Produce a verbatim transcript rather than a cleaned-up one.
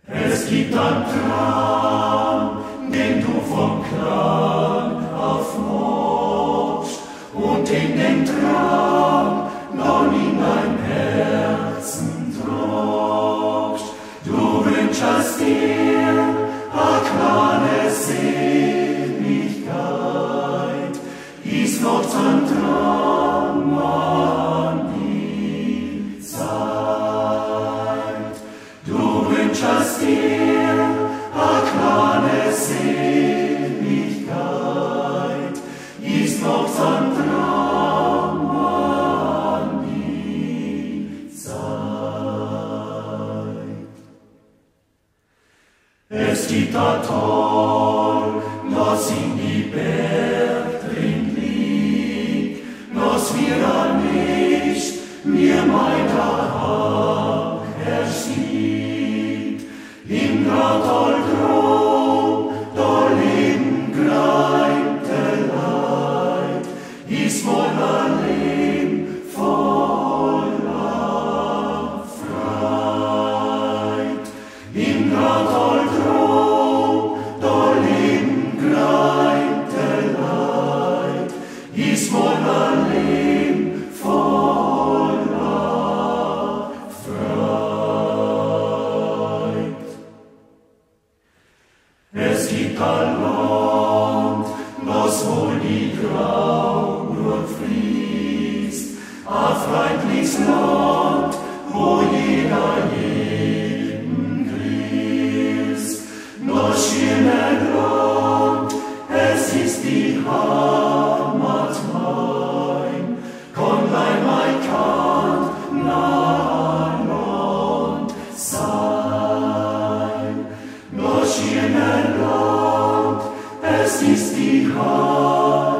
Es gibt einen Traum, den du vom Klang aufmachst, und in den Traum dann in dein Herzen tragst. Du wünschst dir a kleine Seligkeit, ist noch ein Traum an die Zeit. Du wünschst dir a kleine Seligkeit, ist noch ein Traum an die Zeit. Es gibt ein Tal, das in die Berg drin liegt, das wir an nicht mir meiner Hand ersieht. Im Grautal drum, da leben greinte Leid, ist wohl ein Leben voller Freit. Im Grautal drum, da leben greinte Leid, ist wohl ein Leben voller Freit. Es gibt ein Land, das wohl die Trauer fließt, ein freundliches Land, wo jeder jeden grüßt. Das schöne Land, es ist die Heimat mein, Konlein mein Kananland sein. Das schöne Land, es ist die Heimat